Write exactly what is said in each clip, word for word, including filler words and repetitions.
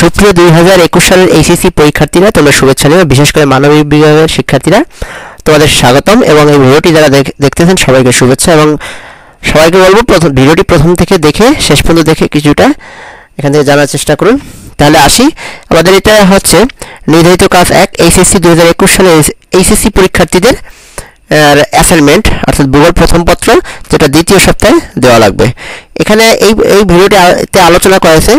সুপ্রিয় দুই হাজার একুশ সালের এইচএসসি পরীক্ষার্থীরা তোমরা শুভেচ্ছা নিও। বিশেষ করে মানবিক বিভাগের শিক্ষার্থীরা তোমাদের স্বাগতম এবং এই ভিডিওটি যারা দেখতেছেন সবাইকে শুভেচ্ছা এবং সবাইকে বলবো প্রথম ভিডিওটি প্রথম থেকে দেখে শেষ পর্যন্ত দেখে কিছুটা এখান থেকে জানার চেষ্টা করুন। তাহলে আসি, আমাদের এটা হচ্ছে নির্ধারিত কাজ এক, এইচএসসি দুই হাজার একুশ সালের এইচএসসি পরীক্ষার্থীদের অ্যাসাইনমেন্ট অর্থাৎ ভূগোল প্রথম পত্র, যেটা দ্বিতীয় সপ্তাহে দেওয়া লাগবে। এখানে এই এই ভিডিওটিতে আলোচনা করা হয়েছে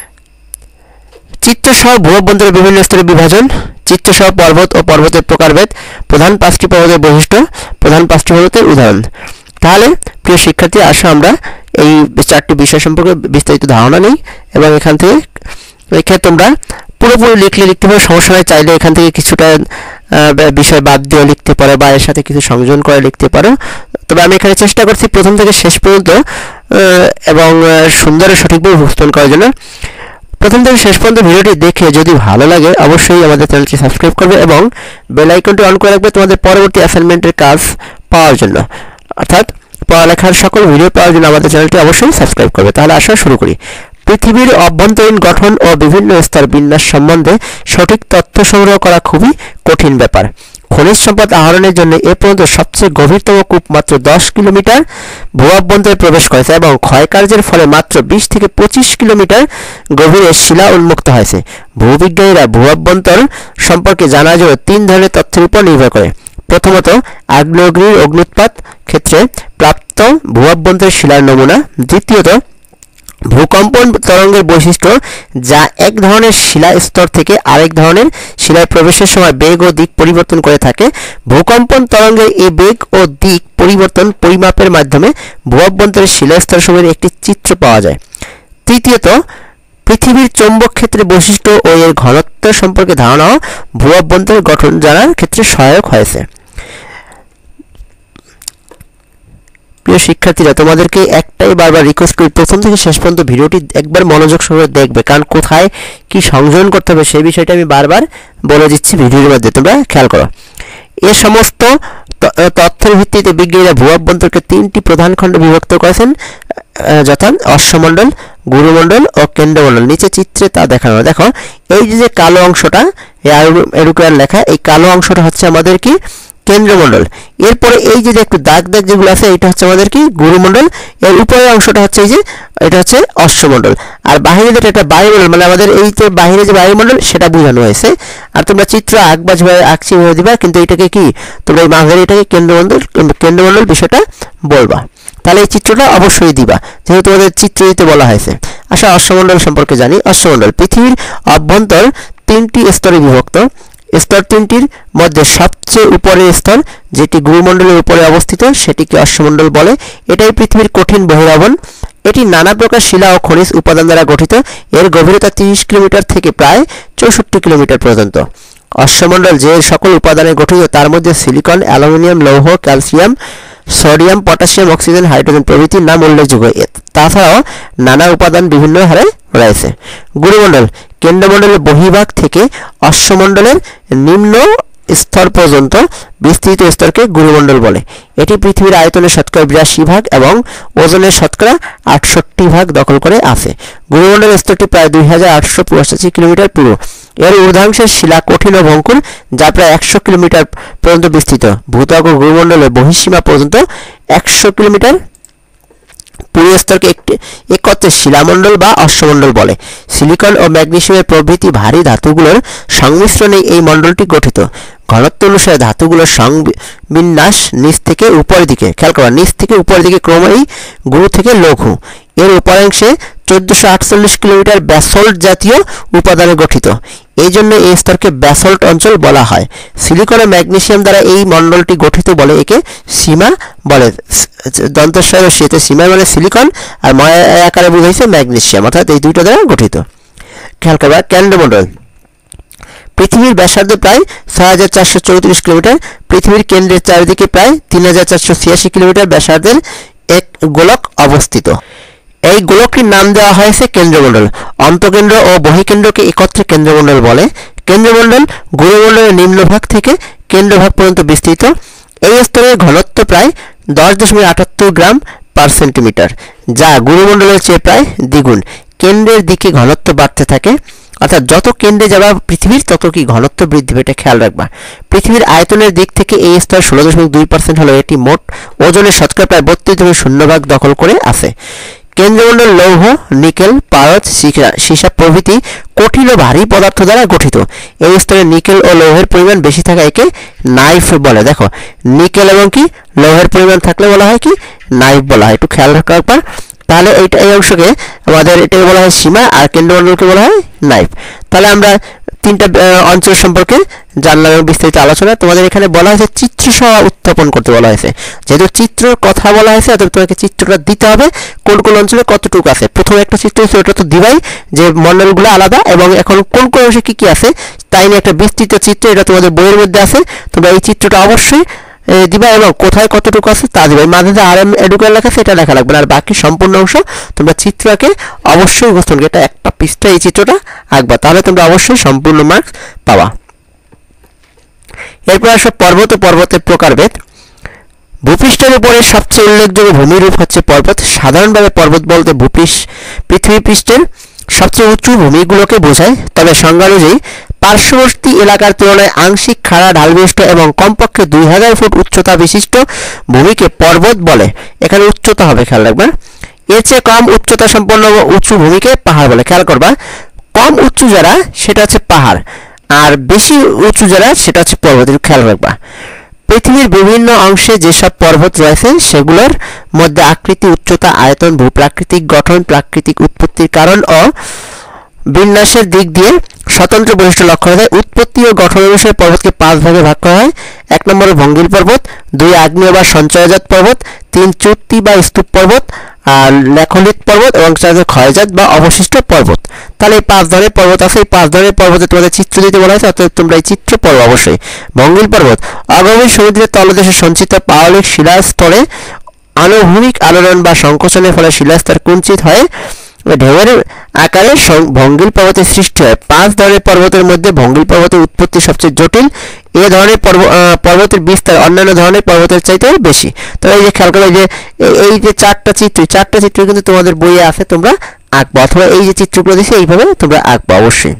চিত্রসহ ভূবন্ধের বিভিন্ন স্তরের বিভাজন, চিত্রসহ পর্বত ও পর্বতের প্রকারভেদ, প্রধান পাঁচটি পর্বতের বৈশিষ্ট্য, প্রধান পাঁচটি পর্বতের উদাহরণ। তাহলে প্রিয় শিক্ষার্থী, আসো আমরা এই চারটি বিষয় সম্পর্কে বিস্তারিত ধারণা নেই এবং এখান থেকে এখানে তোমরা পুরোপুরি লিখলে লিখতে পারো, সমস্যা নয়। চাইলে এখান থেকে কিছুটা বিষয় বাদ দিয়ে লিখতে পারো বা এর সাথে কিছু সংযোজন করে লিখতে পারো। তবে আমি এখানে চেষ্টা করছি প্রথম থেকে শেষ পর্যন্ত এবং সুন্দর সঠিকভাবে উপস্থাপন করার জন্য। প্রথম থেকে শেষ পর্যন্ত ভিডিওটি দেখে যদি ভালো লাগে অবশ্যই আমাদের চ্যানেলটি সাবস্ক্রাইব করবে এবং বেল আইকনটি অন করে রাখবে তোমাদের পরবর্তী অ্যাসাইনমেন্টের কাজ পাওয়ার জন্য, অর্থাৎ পড়ালেখার সকল ভিডিও পাওয়ার জন্য আমাদের চ্যানেলটি অবশ্যই সাবস্ক্রাইব করবে। তাহলে আসা শুরু করি। পৃথিবীর অভ্যন্তরীণ গঠন ও বিভিন্ন স্তর বিন্যাস সম্বন্ধে সঠিক তথ্য সংগ্রহ করা খুবই কঠিন ব্যাপার। খনিজ সম্পদ আহরণের জন্য এ পর্যন্ত সবচেয়ে গভীরতম কূপ মাত্র দশ কিলোমিটার ভূঅভ্যন্তরে প্রবেশ করেছে এবং ক্ষয়কার্যের ফলে মাত্র বিশ থেকে পঁচিশ কিলোমিটার গভীরে শিলা উন্মুক্ত হয়েছে। ভূবিজ্ঞানীরা ভূঅভ্যন্তর সম্পর্কে জানার জন্য তিন ধরনের তথ্যের উপর নির্ভর করে। প্রথমত, আগ্নেয়গিরির অগ্নুৎপাত ক্ষেত্রে প্রাপ্ত ভূঅভ্যন্তরের শিলার নমুনা। দ্বিতীয়ত, ভূকম্পন তরঙ্গের বৈশিষ্ট্য, যা এক ধরনের শিলা স্তর থেকে আরেক ধরনের শিলায় প্রবেশের সময় বেগ ও দিক পরিবর্তন করে থাকে। ভূকম্পন তরঙ্গের এই বেগ ও দিক পরিবর্তন পরিমাপের মাধ্যমে ভূঅভ্যন্তরের শিলা স্তরসমূহের একটি চিত্র পাওয়া যায়। তৃতীয়ত, পৃথিবীর চৌম্বক ক্ষেত্রের বৈশিষ্ট্য ও এর ঘনত্ব সম্পর্কে ধারণাও ভূঅভ্যন্তরের গঠন জানার ক্ষেত্রে সহায়ক হয়েছে। প্রিয় শিক্ষার্থীরা, তোমাদেরকে একটাই বারবার রিকোয়েস্ট করি, প্রথম থেকে শেষ পর্যন্ত ভিডিওটি একবার মনোযোগ সহকারে দেখবে, কারণ কোথায় কি সংযোজন করতে হবে সেই বিষয়টা আমি বারবার বলে দিচ্ছি ভিডিওর মধ্যে, তোমরা খেয়াল করো। এ সমস্ত তথ্যের ভিত্তিতে বিজ্ঞানীরা ভূঅভ্যন্তরকে তিনটি প্রধান খণ্ডে বিভক্ত করেছেন, যথা অশ্বমণ্ডল, গুরুমণ্ডল ও কেন্দ্রমণ্ডল। নিচে চিত্রে তা দেখানো। দেখো, এই যে কালো অংশটা এরুকার লেখা, এই কালো অংশটা হচ্ছে আমাদের কি কেন্দ্রমণ্ডল। এরপরে এই যে একটু দাগ দাগ যেগুলো আছে এটা হচ্ছে আমাদের কি গুরুমণ্ডল। এর উপরের অংশটা হচ্ছে এই যে এটা হচ্ছে অশ্বমণ্ডল। আর বাহিরে যেটা এটা বায়ুমণ্ডল, মানে আমাদের এই যে বাহিরে যে বায়ুমণ্ডল সেটা বোঝানো হয়েছে। আর তোমরা চিত্র আঁকবা যেভাবে আঁকছি হয়ে দিবা, কিন্তু এটাকে কি তোমরা এই মাঝের এটাকে কেন্দ্রমণ্ডল কেন্দ্রমণ্ডল বিষয়টা বলবা। তাহলে এই চিত্রটা অবশ্যই দিবা, যেহেতু তোমাদের চিত্র দিতে বলা হয়েছে। আচ্ছা, অশ্বমণ্ডল সম্পর্কে জানি। অশ্বমণ্ডল পৃথিবীর অভ্যন্তর তিনটি স্তরে বিভক্ত। স্তর তিনটির মধ্যে সবচেয়ে উপরের স্তর, যেটি গুরুমণ্ডলের উপরে অবস্থিত, সেটিকে অশ্বমণ্ডল বলে। এটাই পৃথিবীর কঠিন বহিরাবরণ। এটি নানা প্রকার শিলা ও খনিজ উপাদান দ্বারা গঠিত। এর গভীরতা তিরিশ কিলোমিটার থেকে প্রায় চৌষট্টি কিলোমিটার পর্যন্ত। অশ্বমণ্ডল যে সকল উপাদানে গঠিত তার মধ্যে সিলিকন, অ্যালুমিনিয়াম, লৌহ, calcium, sodium, potassium, oxygen, hydrogen প্রভৃতির নাম উল্লেখযোগ্য। তাছাড়াও নানা উপাদান বিভিন্ন হারে রয়েছে। গুরুমণ্ডল কেন্দ্রমণ্ডলের বহির্ভাগ থেকে অশ্বমণ্ডলের নিম্ন স্তর পর্যন্ত বিস্তৃত স্তরকে গুরুমণ্ডল বলে। এটি পৃথিবীর আয়তনের শতকরা বিরাশি ভাগ এবং ওজনের শতকরা আটষট্টি ভাগ দখল করে আছে। গুরুমণ্ডলের স্তরটি প্রায় দুই হাজার আটশো পঁচাশি কিলোমিটার পুরো। এর ঊর্ধ্বাংশের শিলা কঠিন ও ভঙ্গুর, যা প্রায় একশো কিলোমিটার পর্যন্ত বিস্তৃত। ভূত্বক ও গুরুমণ্ডলের বহিঃসীমা পর্যন্ত একশো কিলোমিটার পুরো স্তরকে একটি একত্রে শিলামণ্ডল বা অশ্বমণ্ডল বলে। সিলিকন ও ম্যাগনেসিয়ামের প্রভৃতি ভারী ধাতুগুলোর সংমিশ্রণে এই মণ্ডলটি গঠিত। ঘনত্ব অনুসারে ধাতুগুলোর সংবিন্যাস নিচ থেকে উপরের দিকে, খেয়াল করা, নিচ থেকে উপরের দিকে ক্রমেই গুরু থেকে লঘু। এর উপরাংশে চোদ্দশো আটচল্লিশ কিলোমিটার ব্যাসল্ট জাতীয় উপাদানে গঠিত। এই জন্য এই স্তরকে ব্যাসল্ট অঞ্চল বলা হয়। সিলিকন ও ম্যাগনেসিয়াম দ্বারা এই মণ্ডলটি গঠিত বলে একে সীমা বলে। দন্তস্বর ও শীতে সীমা মানে সিলিকন আর ময়া আকারে বুঝাইছে ম্যাগনেসিয়াম, অর্থাৎ এই দুইটা দ্বারা গঠিত। খেয়াল করবা, কেন্দ্রমণ্ডল পৃথিবীর ব্যাসার্ধ প্রায় ছয় হাজার চারশো চৌত্রিশ কিলোমিটার। পৃথিবীর কেন্দ্রের চারিদিকে প্রায় তিন হাজার চারশো ছিয়াশি কিলোমিটার ব্যাসার্ধের এক গোলক অবস্থিত। এই গোলকটির নাম দেওয়া হয়েছে কেন্দ্রমণ্ডল। অন্তঃকেন্দ্র ও বহিঃকেন্দ্রকে একত্রে কেন্দ্রমণ্ডল বলে। কেন্দ্রমণ্ডল গুরুমণ্ডলের নিম্নভাগ থেকে কেন্দ্রভাগ পর্যন্ত বিস্তৃত। এই স্তরের ঘনত্ব প্রায় দশ দশমিক আটাত্তর গ্রাম পার সেন্টিমিটার, যা গুরুমণ্ডলের চেয়ে প্রায় দ্বিগুণ। কেন্দ্রের দিকে ঘনত্ব বাড়তে থাকে। অর্থাৎ যত কেন্দ্রে যাবা পৃথিবীর তত কি ঘনত্ব বৃদ্ধি পাবে, এটা খেয়াল রাখবা। পৃথিবীর আয়তনের দিক থেকে এই স্তর ষোলো দশমিক দুই পার্সেন্ট হলো এটি মোট ওজনের শতকরা প্রায় বত্রিশ দশমিক শূন্য ভাগ দখল করে আছে। কেন্দ্রমণ্ডল লৌহ, নিকেল, পারদ, সীসা প্রভৃতি কঠিন ও ভারী পদার্থ দ্বারা গঠিত। এই স্তরে নিকেল ও লৌহের পরিমাণ বেশি থাকা একে নাইফ বলে। দেখো নিকেল এবং কি লৌহের পরিমাণ থাকলে বলা হয় কি নাইফ বলা হয়, একটু খেয়াল রাখবা। তাহলে এইটা এই অংশকে আমাদের এটাকে বলা হয় সীমা আর কেন্দ্রমণ্ডলকে বলা হয় নাইফ। তাহলে আমরা তিনটা অঞ্চল সম্পর্কে জানলাম এবং বিস্তারিত আলোচনা। তোমাদের এখানে বলা হয়েছে চিত্র সহ উত্থাপন করতে বলা হয়েছে। যেহেতু চিত্রের কথা বলা হয়েছে অতএব তোমাকে চিত্রটা দিতে হবে কোন কোন অঞ্চলে কতটুকু আছে। প্রথমে একটা চিত্র হচ্ছে ওটা তো দিবাই যে মণ্ডলগুলো আলাদা এবং এখন কোন কোন অংশে কী কী আছে তাই নিয়ে একটা বিস্তৃত চিত্র, এটা তোমাদের বইয়ের মধ্যে আছে। তোমরা এই চিত্রটা অবশ্যই দিবা এবং কোথায় কতটুকু আছে তা দিবা। মাঝে যে আর এম এডুকেশন লেখা আছে এটা লেখা লাগবে না, আর বাকি সম্পূর্ণ অংশ তোমরা চিত্রকে অবশ্যই মুখস্থ করবে। এটা একটা পৃষ্ঠা এই চিত্রটা আঁকবা, তাহলে তোমরা অবশ্যই সম্পূর্ণ মার্কস পাবা। এরপর আসো পর্বত ও পর্বতের প্রকারভেদ। ভূপৃষ্ঠের উপরে সবচেয়ে উল্লেখযোগ্য ভূমিরূপ হচ্ছে পর্বত। সাধারণভাবে পর্বত বলতে ভূপৃষ্ঠ পৃথিবী পৃষ্ঠের সবচেয়ে উঁচু ভূমিগুলোকে বোঝায়, তবে সংজ্ঞা অনুযায়ী পার্শ্ববর্তী এলাকার তুলনায় আংশিক খাড়া ঢালবিশিষ্ট এবং কমপক্ষে দুই হাজার ফুট উচ্চতা বিশিষ্ট ভূমিকে পর্বত বলে। এখানে উচ্চতা হবে খেয়াল রাখবা। এর চেয়ে কম উচ্চতা সম্পন্ন উঁচু ভূমিকে পাহাড় বলে। খেয়াল করবা কম উঁচু যারা সেটা হচ্ছে পাহাড় আর বেশি উঁচু যারা সেটা হচ্ছে পর্বত, খেয়াল রাখবা। পৃথিবীর বিভিন্ন অংশে যেসব পর্বত রয়েছে সেগুলোর মধ্যে আকৃতি, উচ্চতা, আয়তন, ভূপ্রাকৃতিক গঠন, প্রাকৃতিক উৎপত্তির কারণ ও বিন্যাসের দিক দিয়ে স্বতন্ত্র বৈশিষ্ট্য লক্ষ্য করা যায়। উৎপত্তি ও গঠন অনুসারে পর্বতকে পাঁচ ভাগে ভাগ করা হয়। এক নম্বরে ভঙ্গিল পর্বত, দুই আগ্নেয় বা সঞ্চয়জাত পর্বত, তিন চুক্তি বা স্তূপ পর্বত, আর লেখলিত পর্বত এবং চার ক্ষয়জাত বা অবশিষ্ট পর্বত। তাহলে এই পাঁচ ধরনের পর্বত আছে। এই পাঁচ ধরনের পর্বতে তোমাদের চিত্র দিতে বলা হয়েছে, অর্থাৎ তোমরা এই চিত্র পড়ো অবশ্যই। ভঙ্গিল পর্বত অগভীর সমুদ্রের তলদেশে সঞ্চিত পাললিক শিলাস্তরে আনুভূমিক আলোড়ন বা সংকোচনের ফলে শিলাস্তর কুঞ্চিত হয়ে ঢেউয়ের আকারে ভঙ্গিল পর্বতের সৃষ্টি হয়। পাঁচ ধরনের পর্বতের মধ্যে ভঙ্গিল পর্বতের উৎপত্তি সবচেয়ে জটিল। এ ধরনের পর্বতের বিস্তার অন্যান্য ধরনের পর্বতের চাইতেও বেশি। তো এই যে খেয়াল করো যে এই যে চারটা চিত্র চারটা চিত্র কিন্তু তোমাদের বইয়ে আছে, তোমরা আঁকবো অথবা এই যে চিত্রগুলো দিয়েছে এইভাবে তোমরা আঁকবো অবশ্যই।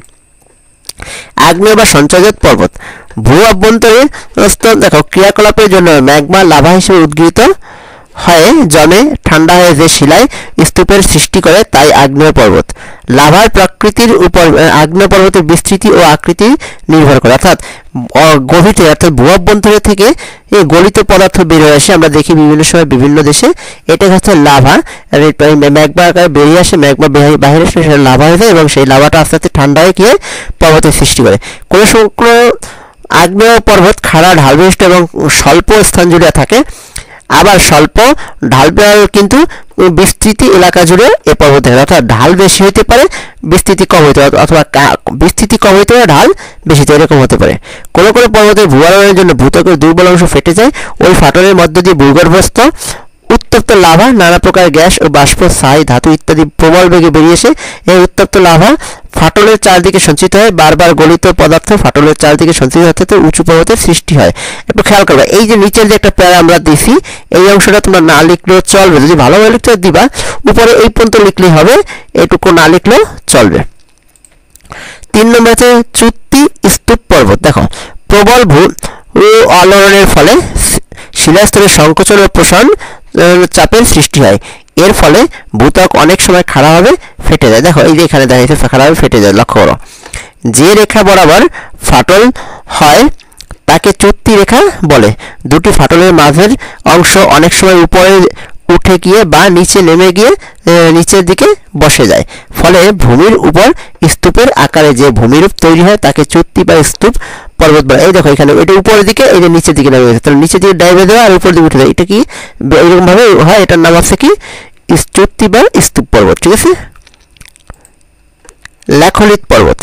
আগ্নেয় বা সঞ্চয়জাত পর্বত ভূ অভ্যন্তরে দেখো ক্রিয়াকলাপের জন্য ম্যাগমা লাভা হিসেবে উদ্গীরিত হয়ে জমে ঠান্ডা হয়ে যে শিলায় স্তূপের সৃষ্টি করে তাই আগ্নেয় পর্বত। লাভার প্রকৃতির উপর আগ্নেয় পর্বতের বিস্তৃতি ও আকৃতি নির্ভর করে, অর্থাৎ গভীর থেকে অর্থাৎ ভূ অভ্যন্তরে থেকে এই গলিত পদার্থ বের হয়ে আসে। আমরা দেখি বিভিন্ন সময় বিভিন্ন দেশে এটা হচ্ছে লাভা, ম্যাগমা আকারে বেরিয়ে আসে, ম্যাগমা বাইরে আসে সেটা লাভা হয়ে যায় এবং সেই লাভাটা আস্তে আস্তে ঠান্ডা হয়ে গিয়ে পর্বতের সৃষ্টি করে। কোনো কোনো আগ্নেয় পর্বত খাড়া ঢালবিশিষ্ট এবং স্বল্প স্থান জুড়ে থাকে, আবার স্বল্প ঢাল কিন্তু বিস্তৃতি এলাকা জুড়ে এ পর্বত থাকে, অর্থাৎ ঢাল বেশি হতে পারে বিস্তৃতি কম হতে পারে অথবা বিস্তৃতি কম হতে পারে ঢাল বেশি এরকম হতে পারে। কোনো কোনো পর্বতের ভূয়ারণের জন্য ভূত্বকের দুর্বল অংশ ফেটে যায়। ওই ফাটলের মধ্য দিয়ে ভূগর্ভস্থ উত্তপ্ত লাভা, নানা প্রকার গ্যাস ও বাষ্প, ছাই, ধাতু ইত্যাদি প্রবল বেগে বেরিয়ে এসে এই উত্তপ্ত লাভা ফাটলের চারদিকে সঞ্চিত হয়। বারবার গলিত পদার্থ ফাটলের চারদিকে সঞ্চিত হতে উঁচু পর্বতের সৃষ্টি হয়। একটু খেয়াল করবে এই যে নিচের যে একটা প্যারা আমরা দিছি এই অংশটা তোমরা না লিখলেও চলবে, যদি ভালোভাবে লিখতে দিবা উপরে এই পর্যন্ত লিখলেই হবে, এটুকু না লিখলেও চলবে। তিন নম্বর আছে চুক্তি স্তূপ পর্বত। দেখো প্রবল ভূ আলোড়নের ফলে শিলাস্তরের সংকোচন ও প্রসারণ চাপের সৃষ্টি হয়। এর ফলে ভূত্বক অনেক সময় খাড়াভাবে ফেটে যায়। দেখো এই যে এখানে দেখা যাচ্ছে খাড়াভাবে ফেটে যায়, লক্ষ্য করো। যে রেখা বরাবর ফাটল হয় তাকে চুক্তি রেখা বলে। দুটি ফাটলের মাঝের অংশ অনেক সময় উপরে উঠে গিয়ে বা নিচে নেমে গিয়ে নিচের দিকে বসে যায়, ফলে ভূমির উপর স্তূপের আকারে যে ভূমিরূপ তৈরি হয় তাকে চুক্তি বা স্তূপ পর্বত বলে। এই দেখো এখানে এটা উপরের দিকে, এই যে নিচের দিকে নেমে গেছে, তাহলে নিচের দিকে ডাইভে দেওয়া আর উপর দিকে উঠে দেয়, এটা কি এরকম ভাবে হয়। এটার নাম আছে কি চুক্তি বা স্তূপ পর্বত। ঠিক আছে। লেখলিত পর্বত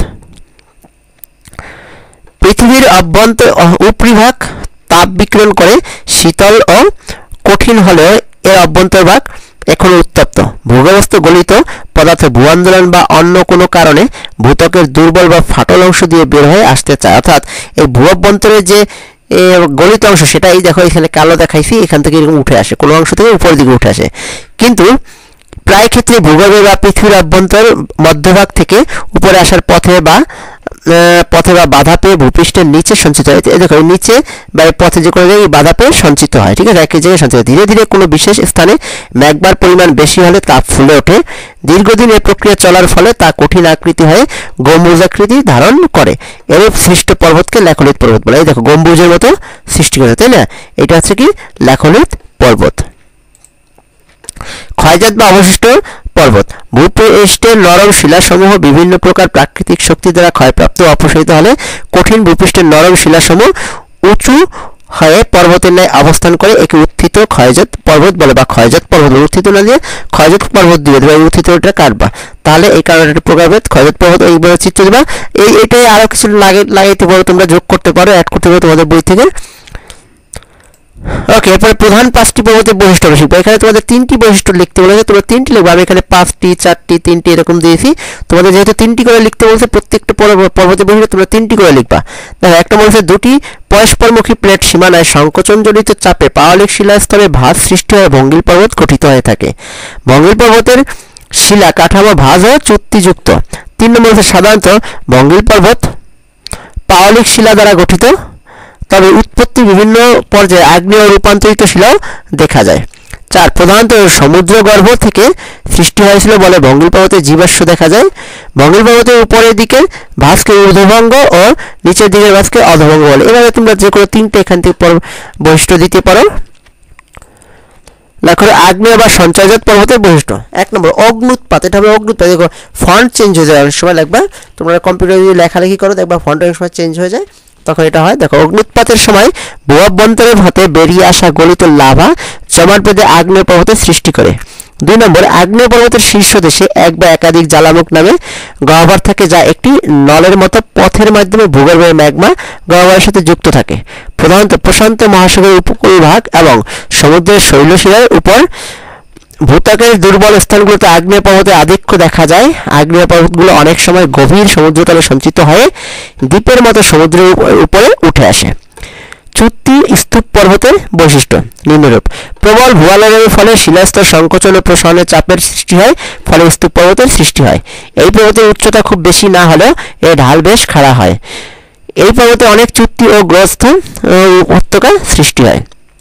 পৃথিবীর অভ্যন্তর উপরিভাগ তাপ বিকিরণ করে শীতল ও কঠিন হলেও এর অভ্যন্তরভাগ এখনো উত্তপ্ত। ভূগর্ভস্থ গলিত পদার্থ ভূ আন্দোলন বা অন্য কোনো কারণে ভূত্বকের দুর্বল বা ফাটল অংশ দিয়ে বের হয়ে আসতে চায়, অর্থাৎ এই ভূ অভ্যন্তরের যে গলিত অংশ সেটা এই দেখো এখানে কালো দেখাইছি, এখান থেকে এরকম উঠে আসে, কোনো অংশ থেকে উপরের দিকে উঠে আসে। কিন্তু প্রায় ক্ষেত্রে ভূগর্ভে বা পৃথিবীর অভ্যন্তর মধ্যভাগ থেকে উপরে আসার পথে বা পথে বা বাধা পেয়ে ভূপৃষ্ঠের নিচে সঞ্চিত হয়। এই দেখো নিচে বা পথে যে কোনো জায়গায় বাধা পেয়ে সঞ্চিত হয়, ঠিক আছে, একই জায়গায় সঞ্চিত হয়। ধীরে ধীরে কোনো বিশেষ স্থানে ম্যাগমার পরিমাণ বেশি হলে তা ফুলে ওঠে। দীর্ঘদিন এই প্রক্রিয়া চলার ফলে তা কঠিন আকৃতি হয়ে গম্বুজাকৃতি ধারণ করে। এরূপ সৃষ্ট পর্বতকে ল্যাখোলিত পর্বত বলে। এই দেখো গম্বুজের মতো সৃষ্টি করে, তাই না? এটা হচ্ছে কি ল্যাখোলিত পর্বত। ক্ষয়জাত বা অবশিষ্ট পর্বত ভূপৃষ্ঠের নরম শিলাসমূহ বিভিন্ন প্রকার প্রাকৃতিক শক্তি দ্বারা ক্ষয়প্রাপ্ত ও অপসারিত হলে কঠিন ভূপৃষ্ঠের নরম শিলাসমূহ উঁচু হয়ে পর্বতের ন্যায় অবস্থান করে একে উত্থিত ক্ষয়জাত পর্বত বলে বা ক্ষয়জাত পর্বত। উত্থিত না দিয়ে ক্ষয়জাত পর্বত দিয়ে দেবে, উত্থিতটা কাটবা, তাহলে এই কারণে একটা প্রকারভেদ ক্ষয়জাত পর্বত এইভাবে চিত্র দেবা। এই এটাই আরো কিছু লাগে লাগাইতে পারো, তোমরা যোগ করতে পারো, অ্যাড করতে পারো তোমাদের বই থেকে। ওকে, এরপরে প্রধান পাঁচটি পর্বতের বৈশিষ্ট্য শিখবো। এখানে তোমাদের তিনটি বৈশিষ্ট্য লিখতে বলেছে, তোমরা তিনটি লিখবে। আমি এখানে পাঁচটি, চারটি, তিনটি এরকম দিয়েছি। তোমাদের যেহেতু তিনটি করে লিখতে বলছে, প্রত্যেকটা পর্বতের বৈশিষ্ট্য তোমরা তিনটি করে লিখবা। দেখো একটা বলছে দুটি পরস্পরমুখী প্লেট সীমানায় সংকোচনজনিত চাপে পাললিক শিলাস্তরে ভাঁজ সৃষ্টি হয়ে ভঙ্গিল পর্বত গঠিত হয়ে থাকে। ভঙ্গিল পর্বতের শিলা কাঠামো ভাঁজ ও চুক্তিযুক্ত। তিন নম্বর হচ্ছে সাধারণত ভঙ্গিল পর্বত পাললিক শিলা দ্বারা গঠিত, তবে উৎপত্তি বিভিন্ন পর্যায়ে আগ্নেয় রূপান্তরিত শিলাও দেখা যায়। চার, প্রধানত সমুদ্রগর্ভ থেকে সৃষ্টি হয়েছিল বলে ভঙ্গিল পর্বতের জীবাশ্ম দেখা যায়। ভঙ্গিল পর্বতের উপরের দিকের ভাঁজকে ঊর্ধ্বভঙ্গ ও নিচের দিকের ভাঁজকে অধভঙ্গ বলে। এভাবে তোমরা যে কোনো তিনটে এখান থেকে বৈশিষ্ট্য দিতে পারো। দেখো আগ্নেয় বা সঞ্চয়জাত পর্বতের বৈশিষ্ট্য। এক নম্বর অগ্নুৎপাত। এটা হবে অগ্নুৎপাত। দেখো ফন্ট চেঞ্জ হয়ে যায়, অনেক সময় লাগবে, তোমরা কম্পিউটারে যদি লেখালেখি করো দেখবা ফন্ট অনেক সময় চেঞ্জ হয়ে যায়, তখন এটা হয়। দেখো অগ্নুৎপাতের সময় ভূঅভ্যন্তরের হতে বেরিয়ে আসা গলিত লাভা জমাট বেঁধে আগ্নেয় পর্বতের সৃষ্টি করে। দুই নম্বর আগ্নেয় পর্বতের শীর্ষদেশে এক বা একাধিক জ্বালামুখ নামে গহ্বর থাকে, যা একটি নলের মতো পথের মাধ্যমে ভূগর্ভের ম্যাগমা গহ্বরের সাথে যুক্ত থাকে। প্রধানত প্রশান্ত মহাসাগরের উপকূলভাগ এবং সমুদ্রের শৈলশিলার উপর ভূত্বকের দুর্বল স্থানগুলোতে আগ্নেয় পর্বতের আধিক্য দেখা যায়। আগ্নেয় পর্বতগুলো অনেক সময় গভীর সমুদ্রতলে সঞ্চিত হয়ে দ্বীপের মতো সমুদ্রের উপরে উঠে আসে। চুক্তি স্তূপ পর্বতের বৈশিষ্ট্য নিম্নরূপ। প্রবল ভূয়ালয়ের ফলে শিলাস্তর সংকোচন ও প্রসারণে চাপের সৃষ্টি হয়, ফলে স্তূপ পর্বতের সৃষ্টি হয়। এই পর্বতের উচ্চতা খুব বেশি না হলেও এর ঢাল বেশ খাড়া হয়। এই পর্বতে অনেক চুক্তি ও গ্রস্ত উপত্যকা সৃষ্টি হয়।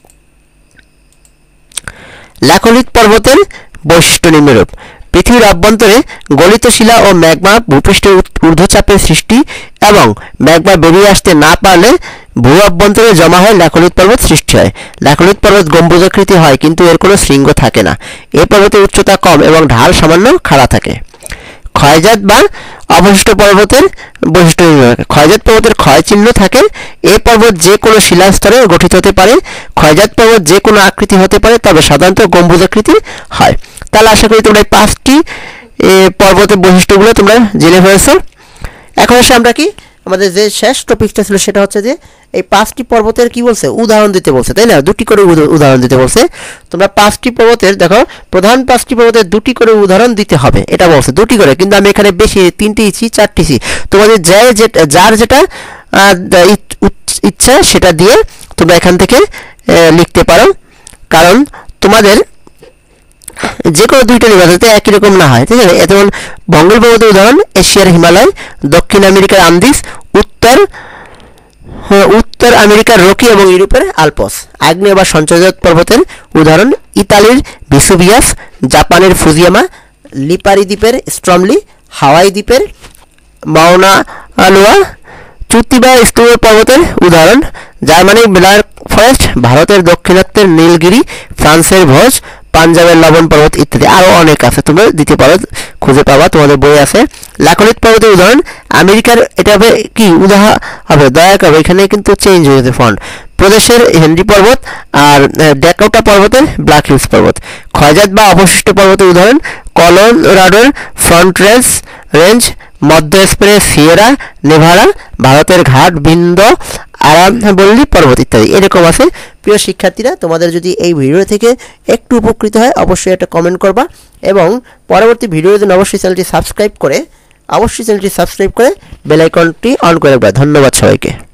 ল্যাখোলিত পর্বতের বৈশিষ্ট্য নিম্নরূপ। পৃথিবীর অভ্যন্তরে গলিত শিলা ও ম্যাগমা ভূপৃষ্ঠের ঊর্ধ্বচাপের সৃষ্টি এবং ম্যাগমা বেরিয়ে আসতে না পারলে ভূ অভ্যন্তরে জমা হয় ল্যাখোলিত পর্বত সৃষ্টি হয়। ল্যাখোলিত পর্বত গম্বুজাকৃতি হয়, কিন্তু এর কোনো শৃঙ্গ থাকে না। এই পর্বতের উচ্চতা কম এবং ঢাল সামান্য খাড়া থাকে। ক্ষয়জাত বা অবশিষ্ট পর্বতের বৈশিষ্ট্য। ক্ষয়জাত পর্বতের ক্ষয় চিহ্ন থাকে। এই পর্বত যে কোনো শিলাস্তরে গঠিত হতে পারে। ক্ষয়জাত পর্বত যে কোনো আকৃতি হতে পারে, তবে সাধারণত গম্বুজাকৃতি হয়। তাহলে আশা করি তোমরা এই পাঁচটি পর্বতের বৈশিষ্ট্যগুলো তোমরা জেনে ফেলেছো। এখন এসে আমরা কি আমাদের যে শেষ টপিকটা ছিল সেটা হচ্ছে যে এই পাঁচটি পর্বতের কি বলছে উদাহরণ দিতে বলছে, তাই না? দুটি করে উদাহরণ দিতে বলছে। তোমরা পাঁচটি পর্বতের দেখো প্রধান পাঁচটি পর্বতের দুটি করে উদাহরণ দিতে হবে, এটা বলছে দুটি করে, কিন্তু আমি এখানে বেশি তিনটি ইচ্ছি চারটি ইচ্ছি, তোমাদের যার যেটা যার যেটা ইচ্ছা সেটা দিয়ে তোমরা এখান থেকে লিখতে পারো, কারণ তোমাদের যে কোনো দুইটা নির্বাচন যাতে একই রকম না হয়, ঠিক আছে? যেমন ভঙ্গিল পর্বতের উদাহরণ এশিয়ার হিমালয়, দক্ষিণ আমেরিকার আন্দিজ, উত্তর উত্তর আমেরিকার রকি এবং ইউরোপের আলপস। আগ্নেয় বা সঞ্চয়জাত পর্বতের উদাহরণ ইতালির ভিসুভিয়াস, জাপানের ফুজিয়ামা, লিপারি দ্বীপের স্ট্রমলি, হাওয়াই দ্বীপের মাউনা লোয়া। চুক্তি বা স্তূপ পর্বতের উদাহরণ জার্মানির ব্ল্যাক ফরেস্ট, ভারতের দক্ষিণাত্যের নীলগিরি, ফ্রান্সের ভোজ, পাঞ্জাবের লবণ পর্বত ইত্যাদি। আরও অনেক আছে, তোমরা দিতে পারো, খুঁজে পাবা, তোমাদের বই আছে। ল্যাখোলিত পর্বতের উদাহরণ আমেরিকার, এটা হবে কি উদাহরণ হবে দয়া করে এখানে কিন্তু চেঞ্জ হয়ে গেছে ফন্ট, প্রদেশের হেনরি পর্বত আর ড্যাকোটা পর্বতের ব্ল্যাক হিলস পর্বত। ক্ষয়জাত বা অবশিষ্ট পর্বতের উদাহরণ কলোরাডোর ফ্রন্ট রেঞ্জ রেঞ্জ মধ্য স্পেনের সিয়েরা নেভাডা, ভারতের ঘাট বিন্দ আরাবল্লী পর্বত ইত্যাদি। এরকম আছে। প্রিয় শিক্ষার্থীরা, তোমাদের যদি এই ভিডিও থেকে একটু উপকৃত হয় অবশ্যই একটা কমেন্ট করবা, এবং পরবর্তী ভিডিওর জন্য অবশ্যই চ্যানেলটি সাবস্ক্রাইব করে অবশ্যই চ্যানেলটি সাবস্ক্রাইব করে বেল আইকনটি অন করে রাখবা। ধন্যবাদ সবাইকে।